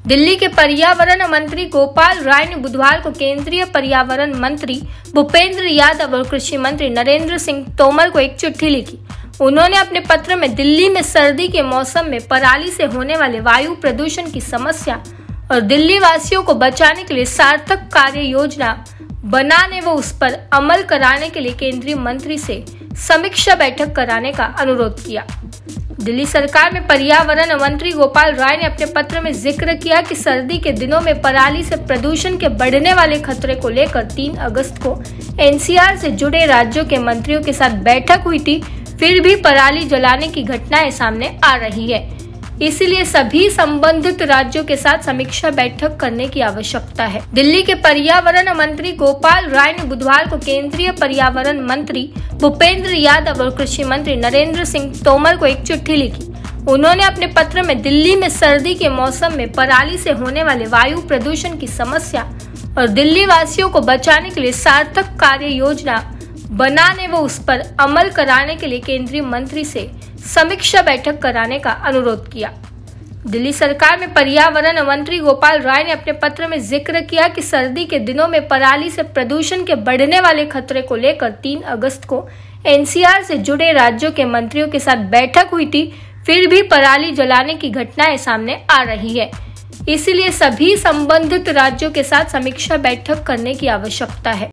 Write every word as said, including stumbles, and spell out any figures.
दिल्ली के पर्यावरण मंत्री गोपाल राय ने बुधवार को केंद्रीय पर्यावरण मंत्री भूपेंद्र यादव और कृषि मंत्री नरेंद्र सिंह तोमर को एक चिट्ठी लिखी। उन्होंने अपने पत्र में दिल्ली में सर्दी के मौसम में पराली से होने वाले वायु प्रदूषण की समस्या और दिल्ली वासियों को बचाने के लिए सार्थक कार्य योजना बनाने व उस पर अमल कराने के लिए केंद्रीय मंत्री से समीक्षा बैठक कराने का अनुरोध किया। दिल्ली सरकार में पर्यावरण मंत्री गोपाल राय ने अपने पत्र में जिक्र किया कि सर्दी के दिनों में पराली से प्रदूषण के बढ़ने वाले खतरे को लेकर तीन अगस्त को एनसीआर से जुड़े राज्यों के मंत्रियों के साथ बैठक हुई थी, फिर भी पराली जलाने की घटनाएं सामने आ रही है। इसलिए सभी संबंधित राज्यों के साथ समीक्षा बैठक करने की आवश्यकता है। दिल्ली के पर्यावरण मंत्री गोपाल राय ने बुधवार को केंद्रीय पर्यावरण मंत्री भूपेंद्र यादव और कृषि मंत्री नरेंद्र सिंह तोमर को एक चिट्ठी लिखी। उन्होंने अपने पत्र में दिल्ली में सर्दी के मौसम में पराली से होने वाले वायु प्रदूषण की समस्या और दिल्ली वासियों को बचाने के लिए सार्थक कार्य योजना बनाने व उस पर अमल कराने के लिए केंद्रीय मंत्री से समीक्षा बैठक कराने का अनुरोध किया। दिल्ली सरकार में पर्यावरण मंत्री गोपाल राय ने अपने पत्र में जिक्र किया कि सर्दी के दिनों में पराली से प्रदूषण के बढ़ने वाले खतरे को लेकर तीन अगस्त को एनसीआर से जुड़े राज्यों के मंत्रियों के साथ बैठक हुई थी, फिर भी पराली जलाने की घटनाएं सामने आ रही है। इसलिए सभी संबंधित राज्यों के साथ समीक्षा बैठक करने की आवश्यकता है।